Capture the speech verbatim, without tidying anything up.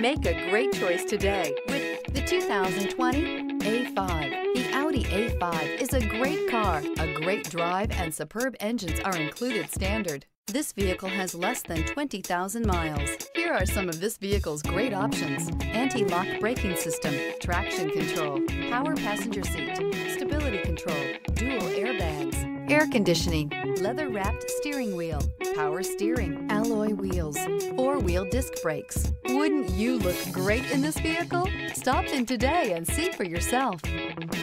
Make a great choice today with the two thousand twenty A five. The Audi A five is a great car. A great drive and superb engines are included standard. This vehicle has less than twenty thousand miles. Here are some of this vehicle's great options: anti-lock braking system, traction control, power passenger seat, stability control, dual airbags, air conditioning, leather-wrapped steering wheel, power steering, alloy wheels, four-wheel disc brakes. Wouldn't you look great in this vehicle? Stop in today and see for yourself.